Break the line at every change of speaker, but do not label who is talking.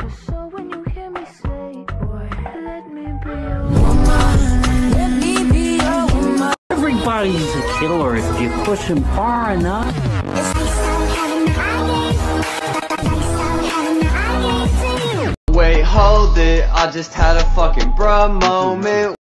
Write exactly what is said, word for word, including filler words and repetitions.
GACHA. So when you hear me say, boy, let me be your woman, let me be your woman.
Everybody's a killer if you push him far enough.
Wait, hold it, I just had a fucking bruh moment.